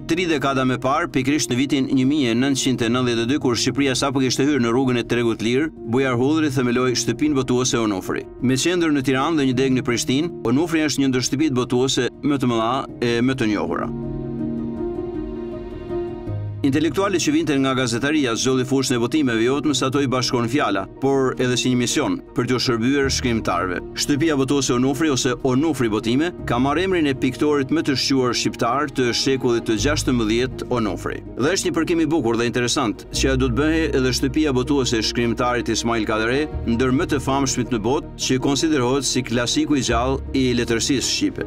3 dekada më parë, pikërisht në vitin 1992, kur Shqipëria sapo kishte hyrë në rrugën e tregut lirë, Bujar Hudhri themeloi Shtëpinë Botuese Onufri. Me qendër në Tiranë dhe një degë në Prishtinë, Onufri është një ndër shtëpitë botuese më të mëdha e më të njohura. Intelektuali që vinte nga gazetaria zgjodhi fushën e votimeve jo vetëm se ato I bashkon fjala, por edhe si një mision për t'u shërbyer shkrimtarëve. Shtëpia Botuese Onufri ose Onufri Botime ka marrë emrin e piktorit më të shquar shqiptar të shekullit të 16 Onufri. Dhe është një përkim I bukur dhe interesant që do të bëhej edhe shtëpia botuese e shkrimtarit Ismail Kadare, ndër më të famshmit në botë, që konsiderohet si klasiku I gjallë I letërsisë shqipe.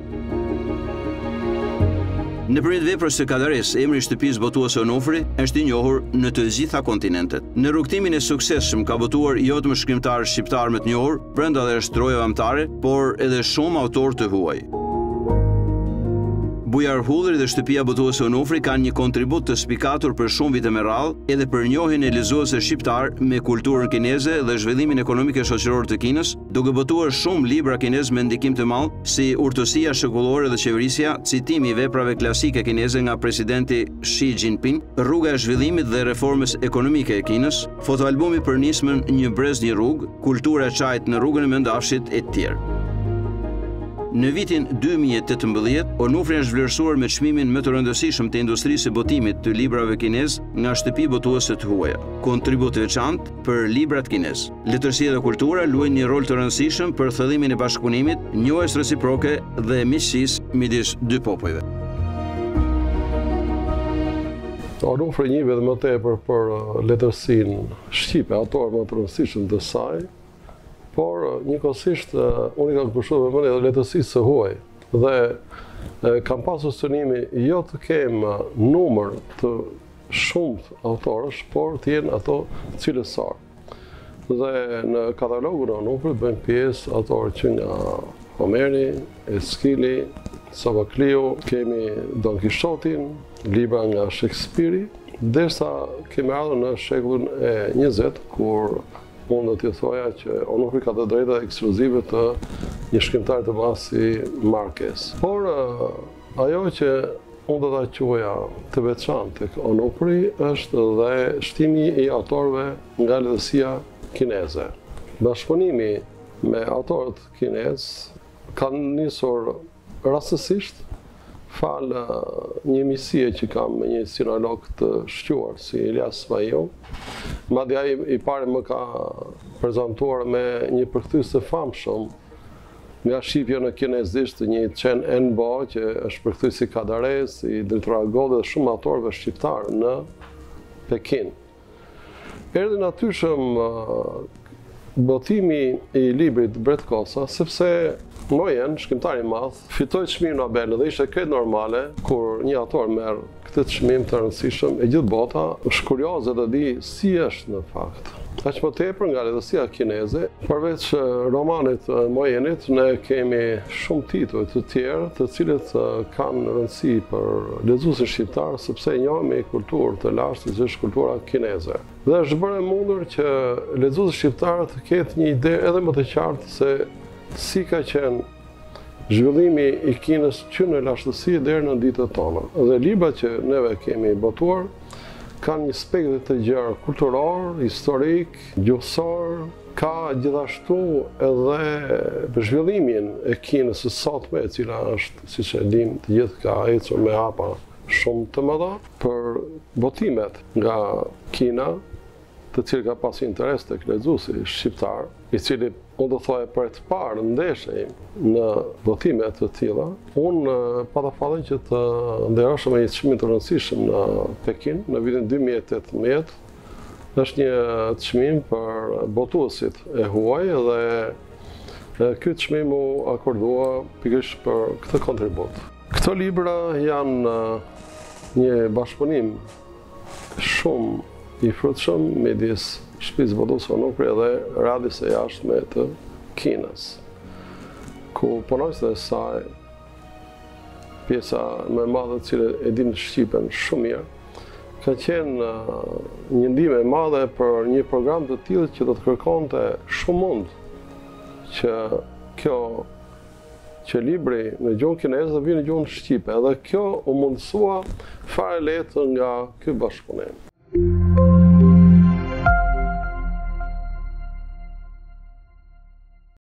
Nëpërmjet veprës së Kadares, emri I shtëpisë botuese Onufri është I njohur në të gjitha kontinentet. Në rrugtimin e suksesshëm ka botuar jo vetëm shkrimtarë shqiptar më të njohur, brenda dhe shtrojave amtare, por edhe shumë autorë të huaj. Bujar Hudhri dhe Shtëpia Botuese Onufri kanë një kontribut të spikatur për shumë vite me radhë, edhe për njohjen e lexuesve shqiptar me kulturën kineze dhe zhvillimin ekonomik e shoqëror të Kinës, duke botuar shumë libra kinez me ndikim të madh, si Urtësia shekullore dhe qeverisja, citimi I veprave klasike kineze nga presidenti Xi Jinping, rruga e zhvillimit dhe reformës ekonomike e Kinës, fotoalbumi për nismën Një brez një rrugë, kultura e çajit në rrugën e Mendafshit e tjerë. Në vitin 2018, Onufri është vlerësuar me çmimin më të rëndësishëm të industrisë së botimit të librave kinez nga shtëpi botuese të huaja, kontribut të veçantë për librat kinez. Letërsia dhe kultura luajnë një rol të rëndësishëm për thëdhimin e bashkëpunimit, njohjes reciproke dhe miqësisë midis dy popujve. Onufri njihet më tepër për letërsinë shqipe, autor më të rëndësishëm të saj, por njëkohësisht unë I kam kushuar vëmendje edhe letërsisë së huaj dhe kam pasur synimi jo të kem numër të shumt autorësh, por të jenë ato cilësor. Dhe në katalogun e Onufrit bëjnë pjesë autorë që nga Homeri, Eskili, Sofokliu, kemi Don Kishotin, libra nga Shakespeare, derisa kemi ardhur në shekullin e 20, kur unë do t'ju thoja që Onufri ka të drejta ekskluzive të një shkrimtar të madh si Marquez. Por ajo që unë do ta quaja të veçantë tek Onufri është dhe shtimi I autorëve nga letërsia kineze. Bashkëpunimi me autorët kinezë ka nisur rastësisht fal një misie që kam me një sinolog të shquar si Ilyas Ismail. Madje ai I pari më ka prezantuar me një përkthyes të famshëm nga shqipja në kinezisht, një Chen Enbo që është përkthyes I Kadares, I drejtoragot dhe shumë autorëve shqiptar në Pekin. Erdhi natyrshëm botimi I librit Bret Kosa, sepse Mojen, shkrimtari I madh, fitoi çmimin Nobel dhe ishte krejt normale kur një autor merr këtë çmim të rëndësishëm e gjithë bota është kurioze të di si është në fakt. Aq më tepër nga letërsia kineze, përveç romanit Mojenit, ne kemi shumë tituj të tjerë, të cilët kanë rëndësi për lexuesin shqiptar, sepse njohemi kulturë të lashtë që është kultura kineze. Dhe është bërë e mundur që lexuesi shqiptar të ketë një ide edhe më të qartë se si ka qenë zhvillimi I Kinës që në lashtësi deri në ditët tona. Dhe librat që neve kemi botuar kanë një spektër të gjerë kulturor, historik, gjuhësor, ka gjithashtu edhe zhvillimin e Kinës së sotme, e cila është, siç e dim, të gjithë ka ecur me hapa shumë të mëdha për botimet nga Kina, të cilë ka pas interes tek lexuesi shqiptar, I cili unë do thoya për të parë ndeshje në botime të tilla, unë pata fallin që të nderoshëm me një çmim të rëndësishëm në Pekin në vitin 2018. Është një çmim për botuesit e huaj dhe ky çmim u akordua pikërisht për këtë kontribut. Këto libra janë një bashkëpunim shumë I frutshëm midis Shtëpisë Botuese Onufri dhe radhës së jashtme të Kinës, ku punonjësit e saj, pjesa më e madhe që e dim shqipen shumë mirë, ka qenë një ndihmë e madhe për një program të tillë që do të kërkonte shumë mund që kjo që libri në gjuhën kineze vjen në gjuhën shqipe, edhe kjo u mundësua fare lehtë nga ky bashkëpunim.